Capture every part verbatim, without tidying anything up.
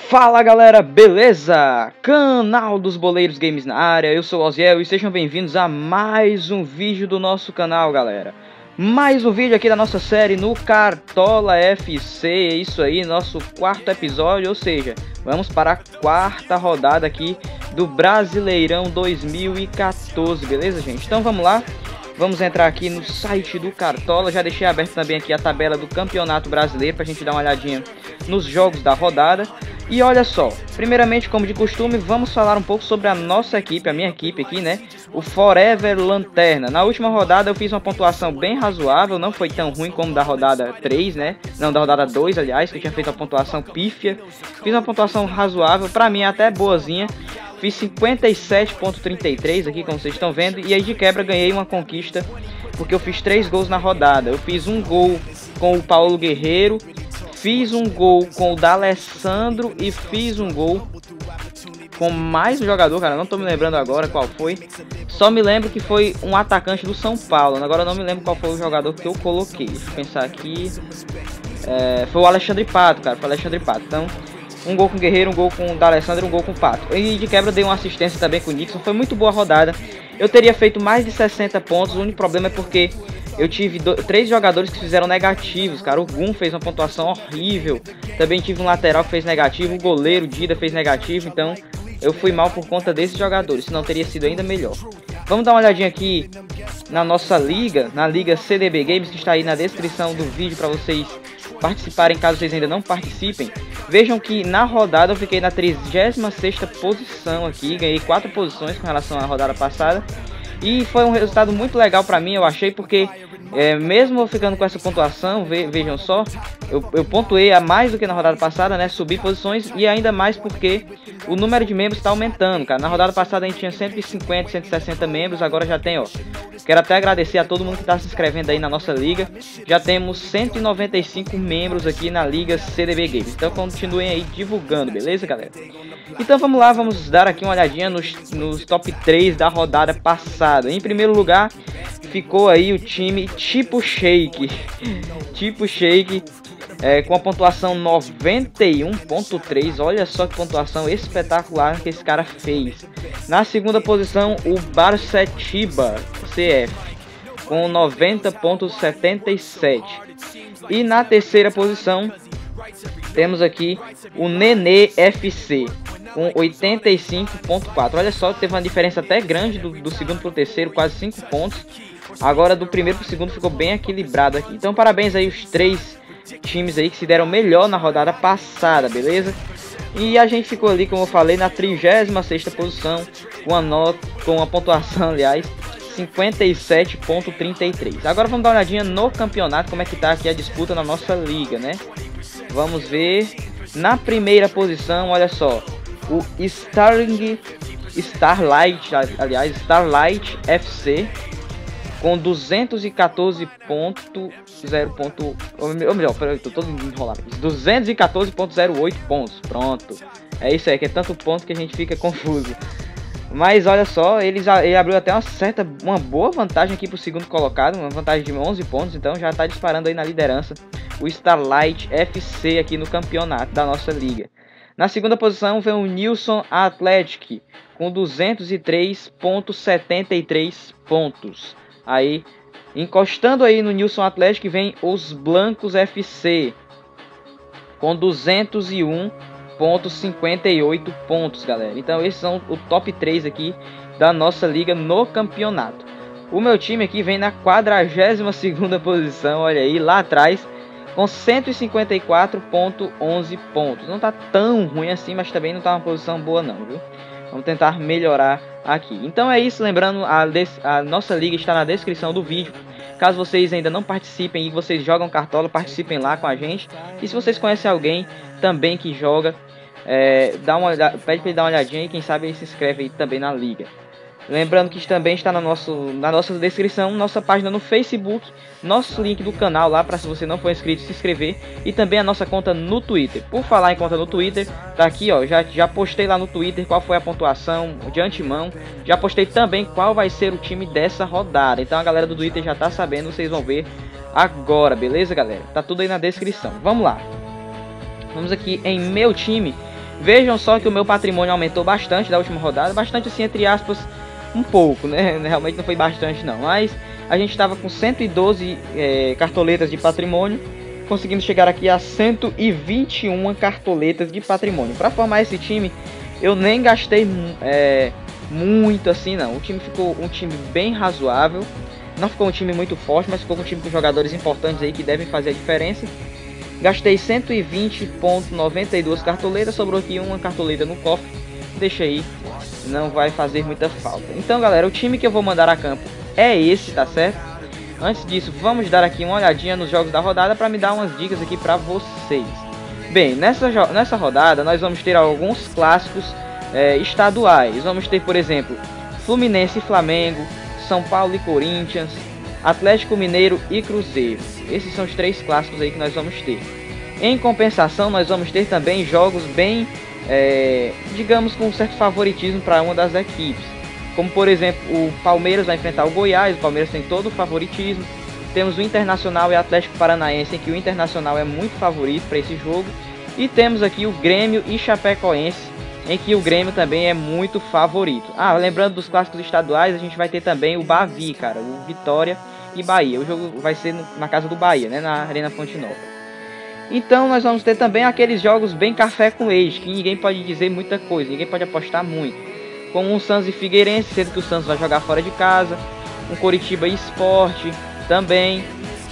Fala galera, beleza? Canal dos Boleiros Games na área, eu sou o Oziel e sejam bem-vindos a mais um vídeo do nosso canal, galera. Mais um vídeo aqui da nossa série no Cartola F C, é isso aí, nosso quarto episódio, ou seja, vamos para a quarta rodada aqui do Brasileirão dois mil e quatorze, beleza, gente? Então vamos lá, vamos entrar aqui no site do Cartola, já deixei aberto também aqui a tabela do Campeonato Brasileiro para a gente dar uma olhadinha nos jogos da rodada. E olha só, primeiramente, como de costume, vamos falar um pouco sobre a nossa equipe, a minha equipe aqui, né? O Forever Lanterna. Na última rodada eu fiz uma pontuação bem razoável, não foi tão ruim como da rodada três, né? Não, da rodada dois, aliás, que eu tinha feito uma pontuação pífia. Fiz uma pontuação razoável, pra mim até boazinha. Fiz cinquenta e sete ponto trinta e três aqui, como vocês estão vendo. E aí de quebra ganhei uma conquista, porque eu fiz três gols na rodada. Eu fiz um gol com o Paulo Guerreiro, fiz um gol com o D'Alessandro e fiz um gol com mais um jogador, cara, não tô me lembrando agora qual foi. Só me lembro que foi um atacante do São Paulo, agora não me lembro qual foi o jogador que eu coloquei. Deixa eu pensar aqui. É, foi o Alexandre Pato, cara, foi o Alexandre Pato. Então, um gol com o Guerreiro, um gol com o D'Alessandro e um gol com o Pato. E de quebra dei uma assistência também com o Nixon, foi muito boa a rodada. Eu teria feito mais de sessenta pontos, o único problema é porque eu tive do, três jogadores que fizeram negativos, cara. O Gum fez uma pontuação horrível. Também tive um lateral que fez negativo. O goleiro, o Dida, fez negativo. Então, eu fui mal por conta desses jogadores. Senão, teria sido ainda melhor. Vamos dar uma olhadinha aqui na nossa liga. Na liga C D B Games, que está aí na descrição do vídeo para vocês participarem, caso vocês ainda não participem. Vejam que na rodada eu fiquei na trigésima sexta posição aqui. Ganhei quatro posições com relação à rodada passada. E foi um resultado muito legal pra mim, eu achei, porque é, mesmo eu ficando com essa pontuação, ve, vejam só, eu, eu pontuei a mais do que na rodada passada, né, subi posições, e ainda mais porque o número de membros está aumentando, cara. Na rodada passada a gente tinha cento e cinquenta, cento e sessenta membros, agora já tem, ó. Quero até agradecer a todo mundo que está se inscrevendo aí na nossa liga. Já temos cento e noventa e cinco membros aqui na liga C D B Games, então continuem aí divulgando, beleza, galera? Então vamos lá, vamos dar aqui uma olhadinha nos, nos top três da rodada passada. Em primeiro lugar, ficou aí o time Tipo Shake. Tipo Shake, é, com a pontuação noventa e um ponto três. Olha só que pontuação espetacular que esse cara fez. Na segunda posição, o Barcetiba C F, com noventa ponto setenta e sete. E na terceira posição, temos aqui o Nenê F C, com oitenta e cinco ponto quatro. Olha só, teve uma diferença até grande do, do segundo para o terceiro, quase cinco pontos. Agora do primeiro para o segundo ficou bem equilibrado aqui. Então parabéns aí os três times aí que se deram melhor na rodada passada, beleza? E a gente ficou ali, como eu falei, na trigésima sexta posição, com a nota, com a pontuação, aliás, cinquenta e sete ponto trinta e três. Agora vamos dar uma olhadinha no campeonato, como é que tá aqui a disputa na nossa liga, né? Vamos ver. Na primeira posição, olha só, o Starling, Starlight, aliás, Starlight F C, com duzentos e quatorze ponto zero ponto, ou melhor, peraí, tô todo enrolado, duzentos e quatorze ponto zero oito pontos, pronto. É isso aí, que é tanto ponto que a gente fica confuso. Mas olha só, ele, já, ele abriu até uma certa, uma boa vantagem aqui pro segundo colocado, uma vantagem de onze pontos, então já tá disparando aí na liderança o Starlight F C aqui no campeonato da nossa liga. Na segunda posição vem o Nilson Athletic, com duzentos e três ponto setenta e três pontos. Aí, encostando aí no Nilson Athletic, vem os Blancos F C, com duzentos e um ponto cinquenta e oito pontos, galera. Então esses são o top três aqui da nossa liga no campeonato. O meu time aqui vem na quadragésima segunda posição, olha aí, lá atrás, com cento e cinquenta e quatro ponto onze pontos. Não tá tão ruim assim, mas também não tá uma posição boa não, viu? Vamos tentar melhorar aqui. Então é isso, lembrando, a, a nossa liga está na descrição do vídeo. Caso vocês ainda não participem e vocês jogam Cartola, participem lá com a gente. E se vocês conhecem alguém também que joga, é, dá uma, pede para ele dar uma olhadinha e quem sabe ele se inscreve aí também na liga. Lembrando que também está na, nosso, na nossa descrição, nossa página no Facebook, nosso link do canal lá para, se você não for inscrito, se inscrever, e também a nossa conta no Twitter. Por falar em conta no Twitter, tá aqui, ó, já, já postei lá no Twitter qual foi a pontuação de antemão, já postei também qual vai ser o time dessa rodada. Então a galera do Twitter já tá sabendo, vocês vão ver agora, beleza, galera? Tá tudo aí na descrição. Vamos lá. Vamos aqui em meu time. Vejam só que o meu patrimônio aumentou bastante da última rodada, bastante assim entre aspas, um pouco, né? Realmente não foi bastante não, mas a gente estava com cento e doze é, cartoletas de patrimônio, conseguimos chegar aqui a cento e vinte e uma cartoletas de patrimônio. Para formar esse time, eu nem gastei é, muito assim não, o time ficou um time bem razoável, não ficou um time muito forte, mas ficou um time com jogadores importantes aí que devem fazer a diferença. Gastei cento e vinte vírgula noventa e duas cartoletas, sobrou aqui uma cartoleta no cofre, deixa aí, não vai fazer muita falta. Então galera, o time que eu vou mandar a campo é esse, tá certo? Antes disso, vamos dar aqui uma olhadinha nos jogos da rodada para me dar umas dicas aqui para vocês. Bem, nessa, nessa rodada nós vamos ter alguns clássicos é, estaduais. Vamos ter, por exemplo, Fluminense e Flamengo, São Paulo e Corinthians, Atlético Mineiro e Cruzeiro. Esses são os três clássicos aí que nós vamos ter. Em compensação, nós vamos ter também jogos bem, é, digamos, com um certo favoritismo para uma das equipes. Como, por exemplo, o Palmeiras vai enfrentar o Goiás. O Palmeiras tem todo o favoritismo. Temos o Internacional e o Atlético Paranaense, em que o Internacional é muito favorito para esse jogo. E temos aqui o Grêmio e Chapecoense, em que o Grêmio também é muito favorito. Ah, lembrando dos clássicos estaduais, a gente vai ter também o Bavi, cara, o Vitória e Bahia. O jogo vai ser no, na casa do Bahia, né, na Arena Fonte Nova. Então nós vamos ter também aqueles jogos bem café com leite, que ninguém pode dizer muita coisa, ninguém pode apostar muito. Como um Santos e Figueirense, sendo que o Santos vai jogar fora de casa. Um Coritiba e Sport também.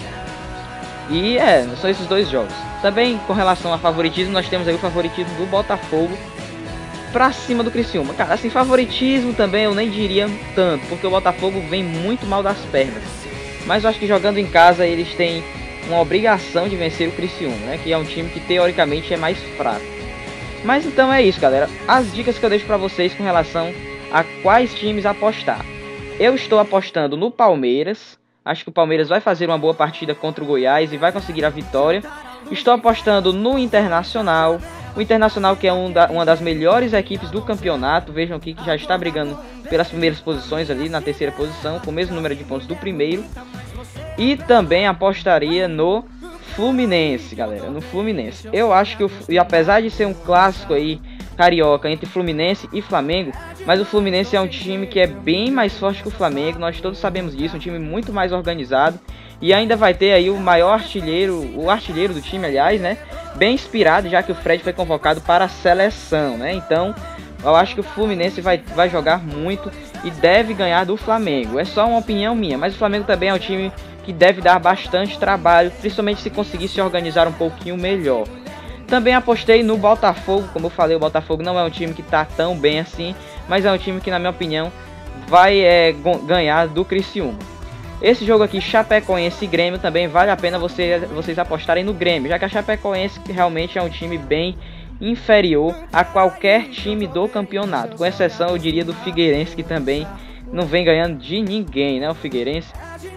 E é, são esses dois jogos. Também com relação a favoritismo, nós temos aí o favoritismo do Botafogo pra cima do Criciúma. Cara, assim, favoritismo também eu nem diria tanto, porque o Botafogo vem muito mal das pernas. Mas eu acho que jogando em casa eles têm uma obrigação de vencer o Criciúma, né? Que é um time que teoricamente é mais fraco. Mas então é isso, galera. As dicas que eu deixo pra vocês com relação a quais times apostar. Eu estou apostando no Palmeiras. Acho que o Palmeiras vai fazer uma boa partida contra o Goiás e vai conseguir a vitória. Estou apostando no Internacional. O Internacional, que é um da, uma das melhores equipes do campeonato. Vejam aqui que já está brigando pelas primeiras posições ali, na terceira posição, com o mesmo número de pontos do primeiro. E também apostaria no Fluminense, galera, no Fluminense. Eu acho que, o, e apesar de ser um clássico aí, carioca, entre Fluminense e Flamengo, mas o Fluminense é um time que é bem mais forte que o Flamengo, nós todos sabemos disso, um time muito mais organizado. E ainda vai ter aí o maior artilheiro, o artilheiro do time, aliás, né, bem inspirado, já que o Fred foi convocado para a seleção, né, então eu acho que o Fluminense vai, vai jogar muito e deve ganhar do Flamengo. É só uma opinião minha, mas o Flamengo também é um time que deve dar bastante trabalho, principalmente se conseguir se organizar um pouquinho melhor. Também apostei no Botafogo, como eu falei, o Botafogo não é um time que está tão bem assim, mas é um time que, na minha opinião, vai é, ganhar do Criciúma. Esse jogo aqui, Chapecoense e Grêmio, também vale a pena você, vocês apostarem no Grêmio, já que a Chapecoense realmente é um time bem inferior a qualquer time do campeonato, com exceção, eu diria, do Figueirense, que também não vem ganhando de ninguém, né, o Figueirense.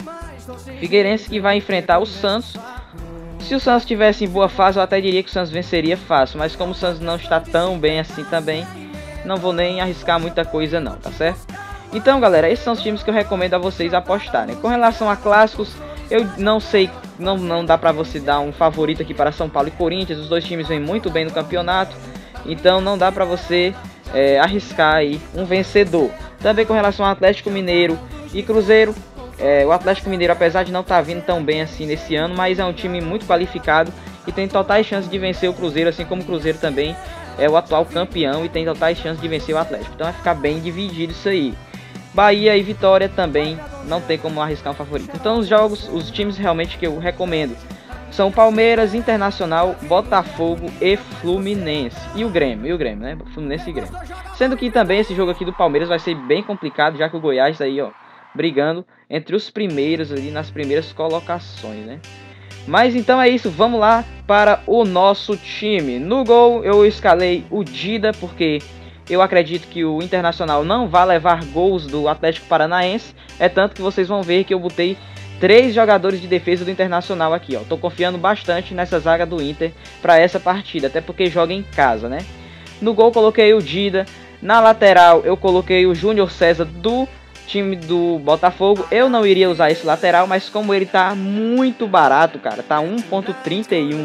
Figueirense que vai enfrentar o Santos. Se o Santos estivesse em boa fase, eu até diria que o Santos venceria fácil, mas como o Santos não está tão bem assim também, não vou nem arriscar muita coisa não, tá certo? Então, galera, esses são os times que eu recomendo a vocês apostarem. Com relação a clássicos, eu não sei, não, não dá pra você dar um favorito aqui para São Paulo e Corinthians. Os dois times vêm muito bem no campeonato, então não dá pra você é, arriscar aí um vencedor. Também com relação ao Atlético Mineiro e Cruzeiro, é, o Atlético Mineiro, apesar de não estar tá vindo tão bem assim nesse ano, mas é um time muito qualificado e tem totais chances de vencer o Cruzeiro, assim como o Cruzeiro também é o atual campeão e tem totais chances de vencer o Atlético. Então vai ficar bem dividido isso aí. Bahia e Vitória também não tem como arriscar um favorito. Então os jogos, os times realmente que eu recomendo são Palmeiras, Internacional, Botafogo e Fluminense. E o Grêmio, e o Grêmio, né? Fluminense e Grêmio. Sendo que também esse jogo aqui do Palmeiras vai ser bem complicado, já que o Goiás tá aí, ó, brigando entre os primeiros ali nas primeiras colocações, né? Mas então é isso, vamos lá para o nosso time. No gol eu escalei o Dida, porque eu acredito que o Internacional não vai levar gols do Atlético Paranaense. É tanto que vocês vão ver que eu botei três jogadores de defesa do Internacional aqui, ó. Tô confiando bastante nessa zaga do Inter para essa partida, até porque joga em casa, né? No gol coloquei o Dida. Na lateral eu coloquei o Júnior César do time do Botafogo. Eu não iria usar esse lateral, mas como ele tá muito barato, cara, tá um ponto trinta e um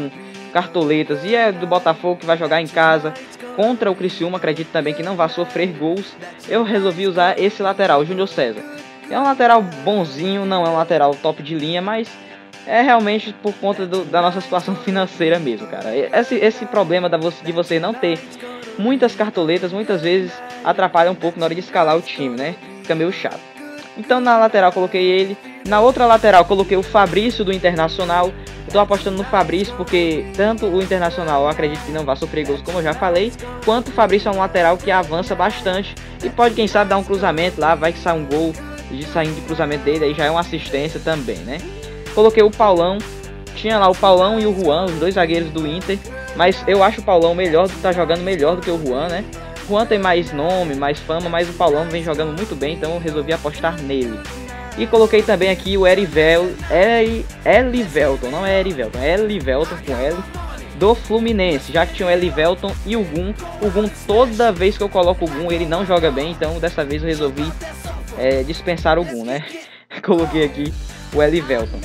cartoletas e é do Botafogo, que vai jogar em casa contra o Criciúma, acredito também que não vai sofrer gols, eu resolvi usar esse lateral, o Júnior César. É um lateral bonzinho, não é um lateral top de linha, mas é realmente por conta do, da nossa situação financeira mesmo, cara. Esse, esse problema da, de você não ter muitas cartoletas, muitas vezes atrapalha um pouco na hora de escalar o time, né? Fica meio chato. Então na lateral coloquei ele, na outra lateral coloquei o Fabrício do Internacional. Eu tô apostando no Fabrício porque tanto o Internacional eu acredito que não vai sofrer gols, como eu já falei, quanto o Fabrício é um lateral que avança bastante e pode, quem sabe, dar um cruzamento lá, vai que sai um gol de saindo de cruzamento dele, aí já é uma assistência também, né? Coloquei o Paulão, tinha lá o Paulão e o Juan, os dois zagueiros do Inter, mas eu acho o Paulão melhor, tá jogando melhor do que o Juan, né? O Juan tem mais nome, mais fama, mas o Paulão vem jogando muito bem, então eu resolvi apostar nele. E coloquei também aqui o Erivel, Eri, Elivelton, não é Erivelton, é Elivelton com L, do Fluminense, já que tinha o Elivelton e o Gum. O Gum, toda vez que eu coloco o Gum, ele não joga bem, então dessa vez eu resolvi é, dispensar o Gum, né? Coloquei aqui o Elivelton,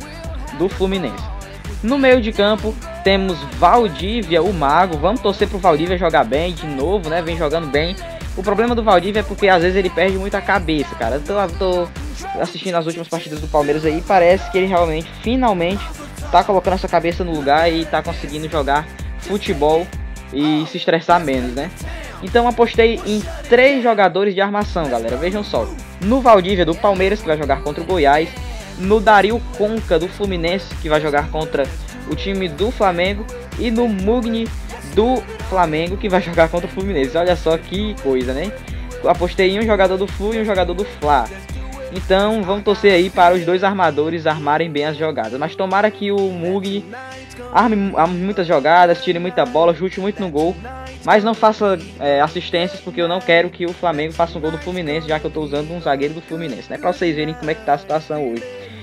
do Fluminense. No meio de campo temos Valdívia, o Mago. Vamos torcer pro Valdívia jogar bem de novo, né? Vem jogando bem. O problema do Valdívia é porque às vezes ele perde muito a cabeça, cara. Eu tô, tô assistindo as últimas partidas do Palmeiras aí, parece que ele realmente, finalmente, tá colocando essa cabeça no lugar e tá conseguindo jogar futebol e se estressar menos, né? Então apostei em três jogadores de armação, galera. Vejam só. No Valdívia do Palmeiras, que vai jogar contra o Goiás. No Dario Conca do Fluminense, que vai jogar contra o time do Flamengo. E no Mugni do Flamengo, que vai jogar contra o Fluminense. Olha só que coisa, né? Eu apostei em um jogador do Flu e um jogador do Fla. Então vamos torcer aí para os dois armadores armarem bem as jogadas. Mas tomara que o Mugni arme, arme muitas jogadas, tire muita bola, chute muito no gol. Mas não faça é, assistências, porque eu não quero que o Flamengo faça um gol do Fluminense, já que eu estou usando um zagueiro do Fluminense, né? Para vocês verem como é que tá a situação hoje.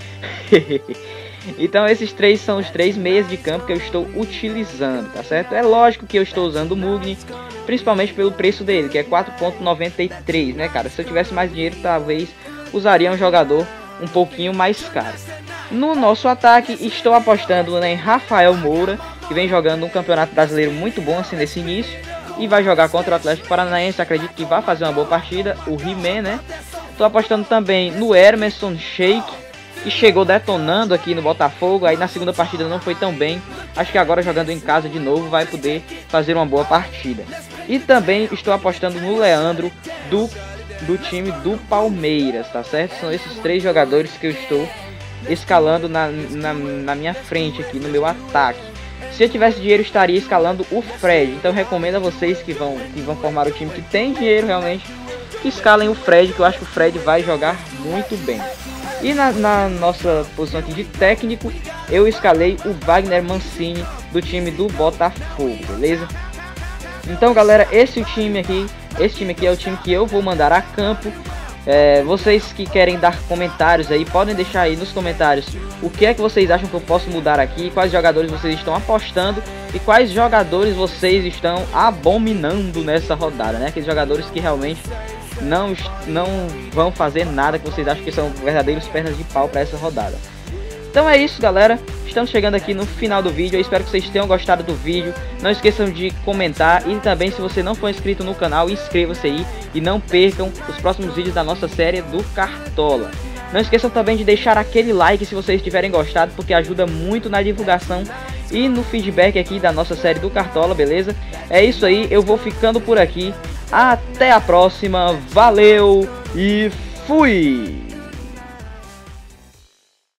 Então esses três são os três meias de campo que eu estou utilizando, tá certo? É lógico que eu estou usando o Mugni, principalmente pelo preço dele, que é quatro reais e noventa e três centavos, né, cara? Se eu tivesse mais dinheiro, talvez usaria um jogador um pouquinho mais caro. No nosso ataque, estou apostando em Rafael Moura, que vem jogando um campeonato brasileiro muito bom assim nesse início, e vai jogar contra o Atlético Paranaense. Acredito que vai fazer uma boa partida, o He-Man, né? Estou apostando também no Emerson Sheik, que chegou detonando aqui no Botafogo, aí na segunda partida não foi tão bem. Acho que agora, jogando em casa de novo, vai poder fazer uma boa partida. E também estou apostando no Leandro do, do time do Palmeiras, tá certo? São esses três jogadores que eu estou escalando na, na, na minha frente aqui, no meu ataque. Se eu tivesse dinheiro, estaria escalando o Fred. Então recomendo a vocês que vão, que vão formar o time, que tem dinheiro realmente, que escalem o Fred, que eu acho que o Fred vai jogar muito bem. E na, na nossa posição aqui de técnico, eu escalei o Wagner Mancini do time do Botafogo, beleza? Então, galera, esse time aqui, esse time aqui é o time que eu vou mandar a campo. É, vocês que querem dar comentários aí, podem deixar aí nos comentários o que é que vocês acham que eu posso mudar aqui, quais jogadores vocês estão apostando e quais jogadores vocês estão abominando nessa rodada, né? Aqueles jogadores que realmente não, não vão fazer nada, que vocês acham que são verdadeiros pernas de pau para essa rodada. Então é isso, galera, estamos chegando aqui no final do vídeo. Eu espero que vocês tenham gostado do vídeo. Não esqueçam de comentar e também, se você não for inscrito no canal, inscreva-se aí e não percam os próximos vídeos da nossa série do Cartola. Não esqueçam também de deixar aquele like se vocês tiverem gostado, porque ajuda muito na divulgação e no feedback aqui da nossa série do Cartola, beleza? É isso aí, eu vou ficando por aqui. Até a próxima, valeu e fui!